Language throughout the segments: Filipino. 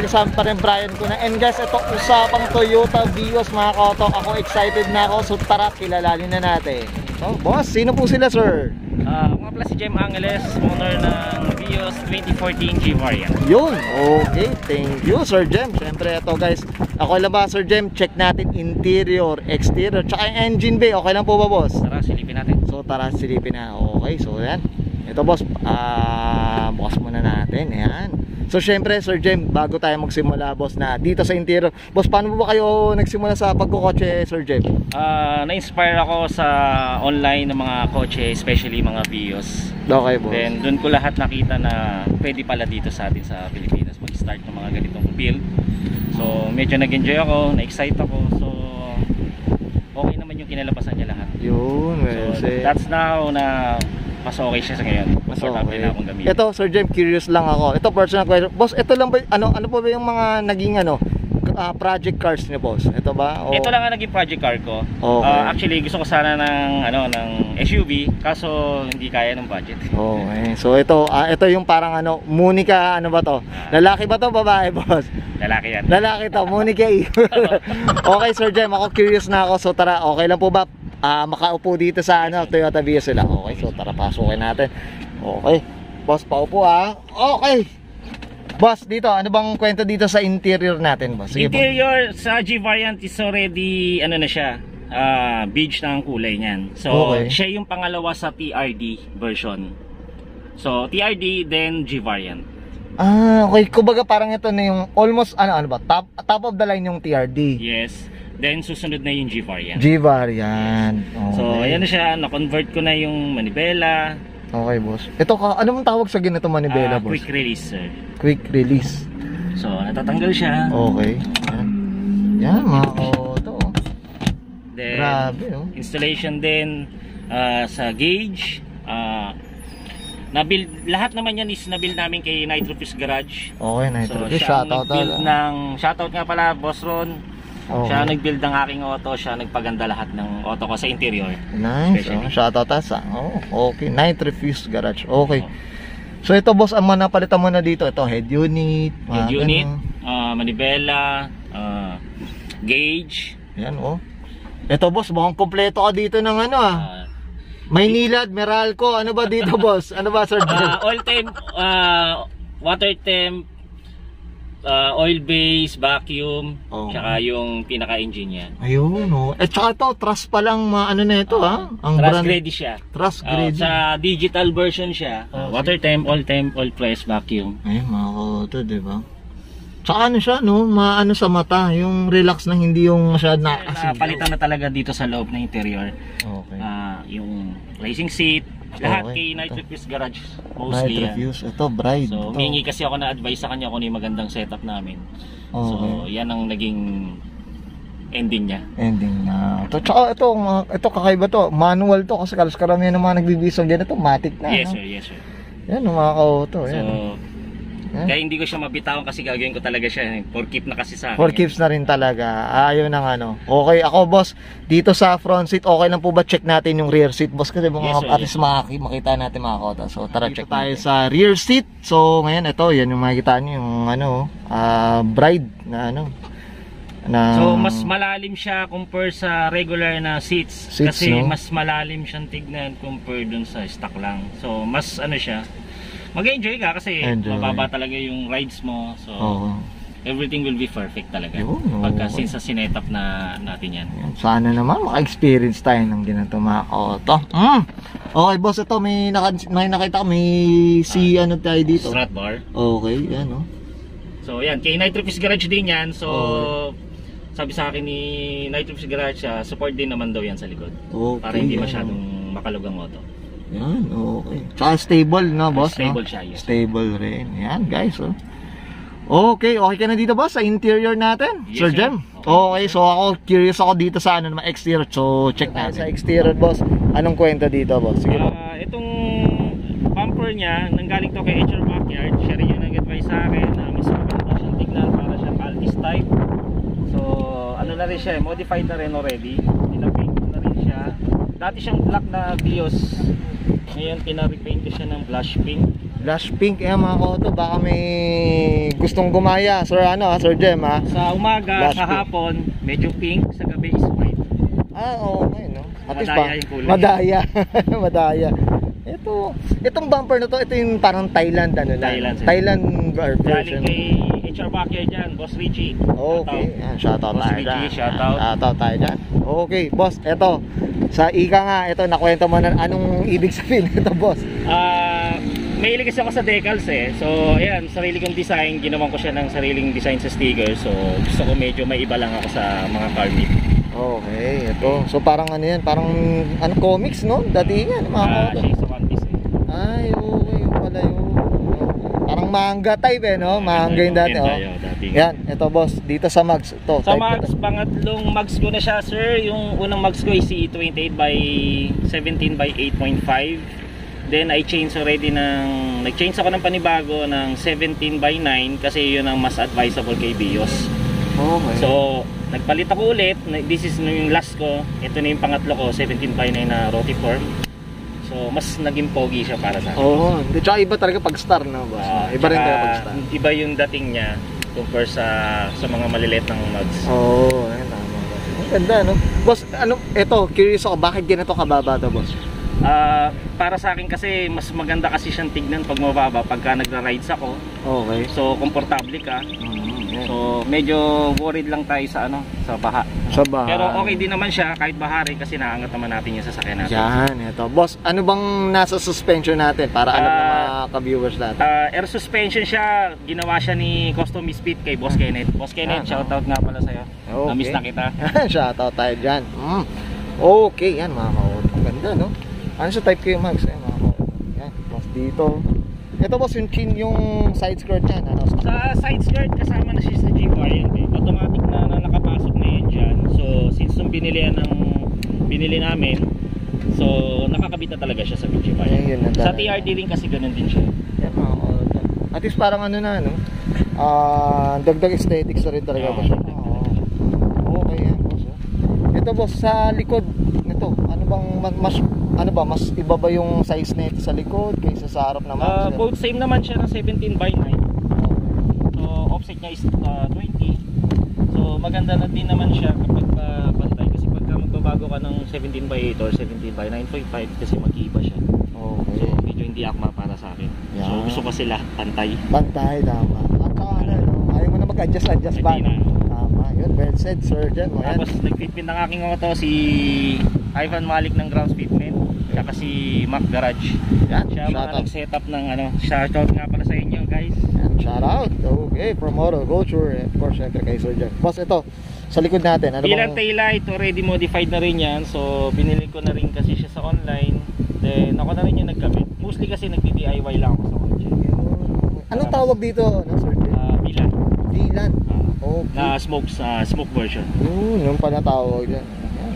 syempre kasama pa rin Bryan Cunanan. And guys, ito usapang Toyota Vios mga ka-auto. Ako excited na ako, so tara kilalali na natin. So boss, sino po sila sir? Mga pala si Jem Angeles, owner ng Vios 2014 G variant. Yun, okay, thank you Sir Jem. Syempre ito guys, ako lang ba Sir Jem, check natin interior, exterior, tsaka engine bay, okay lang po ba boss? Tara, silipin natin. So tara silipin na, okay, so yan. Ito boss, bukas muna natin, yan. So syempre Sir Jem, bago tayo magsimula boss na dito sa interior, boss paano ba kayo nagsimula sa pagkukotse Sir Jem? Na-inspire ako sa online ng mga kotse, especially mga Vios. Okay boss. Then doon ko lahat nakita na pwede pala dito sa atin sa Pilipinas mag-start ng mga ganitong build. So medyo nag-enjoy ako, na-excite ako. So okay naman yung kinalabasan niya lahat. Yun, well, so that's now na mas okay siya sa ngayon. Comfortable na akong gamitin. Ito Sir Jem, curious lang ako. Ito personal question. Boss, ito lang ba ano po ba yung mga naging project cars niyo boss? Ito ba? O... Ito lang ang naging project car ko. Okay. Actually gusto ko sana ng SUV kaso hindi kaya ng budget. Okay. So ito yung parang Monica ba to? Lalaki ba to, babae boss? Lalaki yan. Lalaki to, Monica. Okay Sir Jem, ako curious na ako. So tara, okay lang po ba makaupo dito sa Toyota Vios sila? Okay, so tara pasukin natin. Okay. Boss, paupo Okay. Boss, dito, ano bang kwento dito sa interior natin, boss? Sige, interior sa G variant is already na siya, beige na ang kulay niyan. So okay. Siya yung pangalawa sa TRD version. So TRD then G variant. Okay, kumbaga parang ito na yung almost top of the line yung TRD. Yes. Then susunod na yung G variant. G variant. Okay. So ayan na siya, na-convert ko na yung manibela. Okay boss. Ito ano mong tawag sa ganito manibela boss? Quick release sir. Quick release. So natatanggal siya. Okay. Yan mga auto. Then grabe installation din sa gauge. Na-build, lahat naman yan is na-build namin kay Nitrofuse Garage. Okay, Nitrofuse. So shoutout nga pala Boss Ron. Okay. Siya nag-build ng aking auto, siya nagpaganda lahat ng auto ko sa interior. Nice. Shoutout sa. Okay. Nitrofuse Garage. Okay. So ito boss, ang napalitan mo na dito, ito head unit, manibela, gauge. Yan Ito boss, mukhang kompleto ka dito ng Maynilad, Meralco, ano ba dito boss? Ano ba sir? All temp, water temp, oil base, vacuum, tsaka yung pinaka-engine niya. Ayun tsaka ito, trust pa lang na ito ang trust ready siya. Trust ready. Sa digital version siya. Water temp, oil press, vacuum. Ayun mga auto, diba? Tsaka siya sa mata, yung relax na hindi yung masyad na palitan na talaga dito sa loob ng interior. Okay. Yung racing seat, lahat kay Nitrofuse Garage mostly. Nitrofuse, ito bride. So mingi kasi ako na advice sa kanya kung ano yung magandang setup namin. Okay. So yan ang naging ending niya. Ending na. Tsaka ito kakaiba to, manual to kasi karamihan ng mga nagbibisong dyan ito, matic na. Yes sir, yes sir. Yan mga ka-auto. So kaya hindi ko siya mabitawan kasi gagawin ko talaga siya. For keep na kasi sa akin. For keeps na rin talaga. Ayaw ng Okay, ako boss, dito sa front seat, okay lang po ba check natin yung rear seat boss? Kasi at least makita natin mga kota. So tara, check tayo sa rear seat. So ngayon ito, yan yung makikita nyo yung bride na So mas malalim siya compare sa regular na seats kasi mas malalim siyang tignan compare dun sa stock lang. So mas siya, mag-enjoy ka kasi mababa talaga yung rides mo. So everything will be perfect talaga pagka since sa sinetap na natin yan. Sana naman maka-experience tayo ng ganito mga auto. Okay boss, ito may nakita ko, may tayo dito, strut bar. Okay, yan So yan, kay Nitrofuse Garage din yan. So sabi sa akin ni Nitrofuse Garage, support din naman daw yan sa likod. Para hindi masyadong makalugang auto. Yan, okay. Tsaka stable boss? Stable siya, yes. Stable rin. Yan guys Okay ka na dito boss sa interior natin? Yes, Sir Jem? Okay, so ako curious ako dito sa exterior. So check natin sa exterior boss. Anong kwenta dito boss? Sige itong bumper niya, nanggaling to kay HR Backyard. Siya rin yung nag-advise sa akin na mas maganda siyang tignan para siyang Altis type. So na rin siya, modified na rin already. Pinapaint na rin siya. Dati siyang black na Vios. Ngayon pina-repaint ko siya ng blush pink. Blush pink, mga ka-auto. Baka may gustong gumaya. Sir, Sir Jem, ha? Sa umaga, Blush sa hapon, medyo pink. Sa gabi is white. Okay, no? At least Madaya yung kulay. Madaya. Madaya. Itong bumper na to, ito yung parang Thailand, Thailand version. Galing kay HR Backer dyan, Boss Richie. Okay, shoutout Boss tayo Richie, dyan. shoutout Tayo dyan. Okay, boss, eto. Sa ika nga, ito, nakwento mo na anong ibig sabihin nito, boss? Mahilig kasi ako sa decals eh. So, ayan, sarili kong design. Ginawan ko siya ng sariling design sa sticker. So, gusto ko medyo may iba lang ako sa mga car meet. Okay, ito. So, parang ano yan? Parang comics, no? Dati yan, mga auto. Siya sa One Piece eh. Ay, okay, pala yun. Parang manga type eh, no? Manga yung dati, oh. Yan, ito boss, dito sa mags. Ito, sa mags, pangatlong mags ko na siya, sir. Yung unang mags ko ay C28 by 17 by 8.5. Then I changed already nag-change ako ng panibago ng 17 by 9 kasi yun ang mas advisable kay Vios. Okay. So, nagpalit ako ulit. This is yung last ko. Ito na yung pangatlo ko, 17 by 9 na rotiform. So, mas naging pogi siya para sa akin. Oo. Tsaka iba talaga pag star, no? Iba rin talaga pag star. Iba yung dating niya compare sa mga maliliit ng mags. Oo, ayun tama. Ang ganda, no? Boss, ito, curious ako, bakit ganito kababa to, boss? Para sa akin kasi mas maganda kasi siyang tignan pag mababa pagka nagra-rides ako. Okay. So komportable ka. Yeah. So medyo worried lang tayo sa sa baha. Sa baha. Pero okay din naman siya kahit bahari kasi naangat naman natin yung sasakyan natin. Yan, ito. Boss, ano bang nasa suspension natin para alam ng mga ka-viewers natin? Air suspension siya. Ginawa siya ni Custom Misfits kay Boss Kenneth. Boss Kenneth, shoutout nga pala sa'yo. Okay. Na-miss na kita. Shoutout tayo dyan. Okay, yan mga ka-auto. Ganda, no? Ano sa type kayo, Max? Yan, boss dito. Ito boss, yung side skirt yan. Sa side skirt, kasama na siya sa G-Variant eh. Automatic na nakapasok na yan dyan. So, since nung binili namin, so nakakabit na talaga siya sa G-Variant. Sa TRD rin kasi ganun din siya. Yan mga auto. At least parang dagdag aesthetics na rin talaga boss. Okay yan boss. Ito boss, sa likod nito, mas iba ba yung size nito sa likod kaysa sa harap na mags? Both same naman siya ng 17 by 9. So offset niya is 20. So maganda na din naman siya kapag pantay kasi pagka magbabago ka ng 17 by 8 or 17 by 9.5 kasi mag-iiba siya. Okay. So medyo hindi akma para sa akin. Yeah. So gusto ko sila pantay. Pantay, tama. At saka ayaw mo na mag-adjust ba? Tama, yun. Well said, Sir Jan. Tapos nagfitpin ng aking auto si Ivan Malik ng Grounds Fitment. Saka si Mac Garage. Yan, siya mga nag-setup ng shoutout nga pala sa inyo guys. Yan, shoutout. Okay, from OtoCulture. Of course, syempre kay Sir Jan. Boss, ito, sa likod natin. Bilang taillight, already modified na rin yan. So, binili ko na rin kasi siya sa online. Then, ako na rin yung nagkabit. Mostly kasi nagdi-DIY lang ako sa kotse. Anong tawag dito, Sir Jan? Bilan. Bilan? Okay. Na smoke version. Nung pa natawag dyan.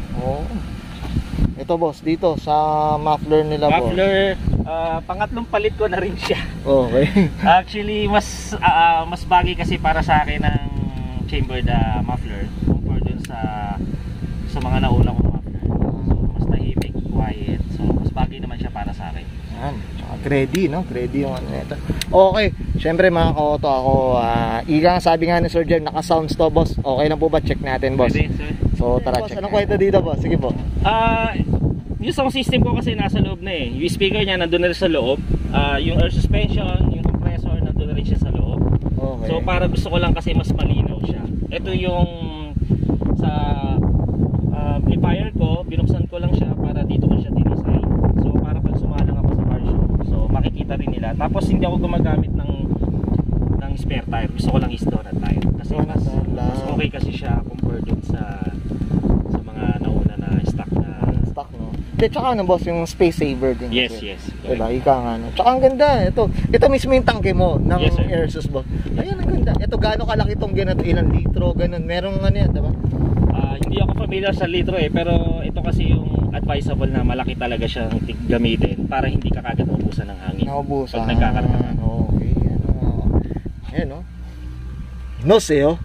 Ito boss, dito sa muffler nila boss. Muffler, pangatlong palit ko na rin siya. Okay. Actually, mas bagay kasi para sa akin ng chambered muffler compare dun sa mga nauna kong muffler. So, mas tahimik, quiet. So, mas bagay naman siya para sa akin. Yan. Grady, no? Grady yung ito. Okay. Siyempre mga ka-auto ako, sabi nga ni Sir Jem, naka-sounds to boss. Okay lang po ba? Check natin boss. Pwede, sir. So tara, boss, check. Anong kwento dito boss? Sige po. Yung sound system ko kasi nasa loob na eh. Yung speaker niya nandun na rin sa loob. Yung air suspension, yung compressor nandun na rin siya sa loob. Okay. So para gusto ko lang kasi mas malinaw siya. Ito yung sa amplifier ko, binuksan ko lang siya para dito ko siya dinesign. So para pag sumalang ako sa car show, so makikita rin nila. Tapos hindi ako gumagamit ng spare tire. Gusto ko lang i-store at tire. Kasi mas okay kasi siya compare dun sa mga nauna na stock, no? Tsaka boss, yung space saver din. Yes. Diba? Ika nga, no? Tsaka ang ganda. Ito mismo yung tangke mo ng air sus boss. Ayan, ang ganda. Ito, gaano kalaki itong ganito? Ilang litro? Ganun. Merong yan, diba? Hindi ako familiar sa litro eh. Pero ito kasi yung advisable na malaki talaga siyang gamitin para hindi ka kagad maubusan ng hangin. Naubusan. Pag nagkakarga. Okay. Ayan, no? No seo.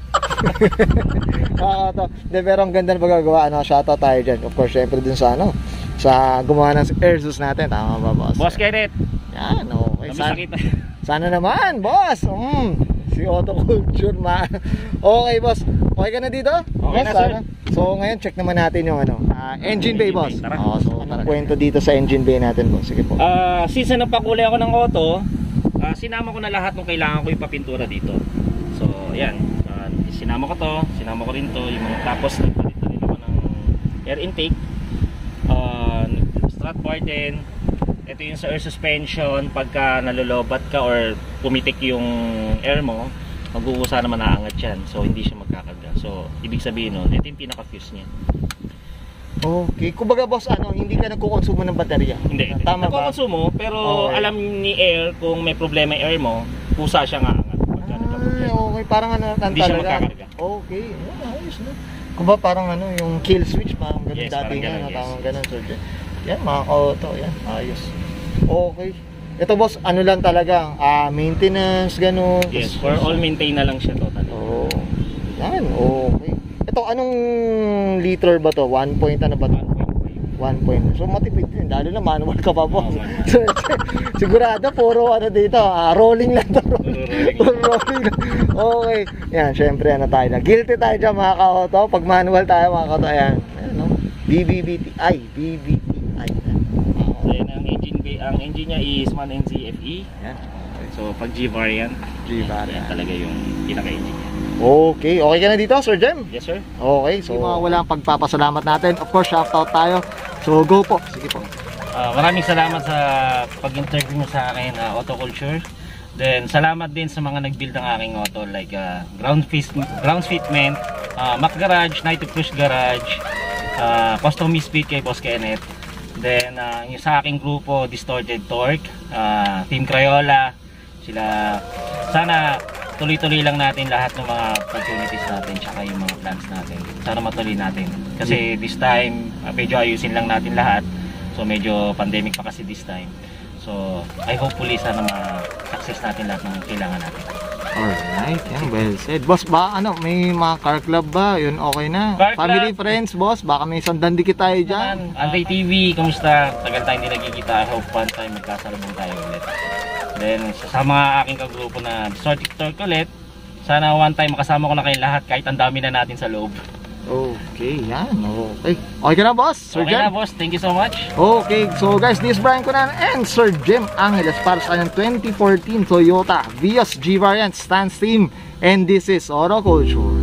Pero ang ganda na pagkagawa. Shoutout tayo dyan. Of course, syempre dun sa sa gumawa ng air sus natin. Tama ba, boss? Boss Kenneth. Yan, okay. Sakit. Sana naman, boss. Si OtoCulture Okay, boss. Okay ka na dito? Okay na, sir. So, ngayon check naman natin yung engine bay, boss. So, anong kwento dito sa engine bay natin, boss? Sige po. Since nagpakulay ako ng auto, sinama ko na lahat ng kailangan ko ipapintura dito. So, ayan. Sinama ko to, sinama ko rin to, yung mga tapos nagpalit rin naman ng air intake. Strut bar din. Ito yung sa air suspension, pagka nalolobat ka or pumitik yung air mo, magugusa naman naangat yan. So hindi siya magkakarga. So ibig sabihin nun, ito yung pinaka-fuse niya. Okay, kumbaga boss, hindi ka nagkukonsumo ng baterya? Hindi. Tama ba? Nagkukonsumo, pero alam ni air kung may problema yung air mo, pusa siya nga angat. Okay, parang hindi siya magkakarga. Okay, ayos na. Kumbaga parang yung kill switch, parang ganun dati nga, tamang ganun. So, yan, mga auto, yan, ayos. Okay. Ito boss, lang talaga, maintenance, ganun. Yes, for all maintain na lang siya totally. Yan, okay. Ito, anong liter ba to? 1 point ano ba to? 1 point. So matipid din, lalo na manual ka pa boss. Sigurado, puro dito, rolling lang to. Rolling lang. Okay. Yan, syempre tayo na. Guilty tayo dyan mga ka-auto. Pag manual tayo mga ka-auto, ayan. BBTI. Ang engine niya is 1NZ FE. Yan. So pag G-variant, G-variant talaga yung pinaka-engine niya. Okay, okay ka na dito, Sir Jem? Yes, sir. Okay, so wala ang pagpapasalamat natin. Of course, shoutout tayo. So go po, sige po. Maraming salamat sa pag-interview mo sa akin, OtoCulture. Then salamat din sa mga nag-build ng aking auto like ground fitment, Mac Garage, Night to Push Garage, Custom Misfits kay Boss Kenneth. Then yung sa aking grupo Distorted Torque, Team Crayola, sila sana tuloy-tuloy lang natin lahat ng mga opportunities natin tsaka yung mga plans natin. Sana matuloy natin. Kasi this time medyo ayusin lang natin lahat. So medyo pandemic pa kasi this time. So I hopefully sana ma-success natin lahat ng kailangan natin. Alright, yan, well said. Boss, may mga car club ba? Yun, okay na. Car Family, club. Friends, boss, baka may sandandikit tayo dyan. Antay TV, kumusta? Tagal tayo hindi nagkikita. I hope one time magkasalubong tayo ulit. Then sa mga aking kagrupo na Distorted Torque ulit, sana one time makasama ko na kayong lahat kahit ang dami na natin sa loob. Okay, yan, okay. Okay ka na, boss? Sir Okay Jem? na, boss. Thank you so much. Okay, so guys, this is Bryan Cunanan and Sir Jem Angeles para sa kanyang 2014 Toyota Vios G-Variant Stance Team, and this is OtoCulture.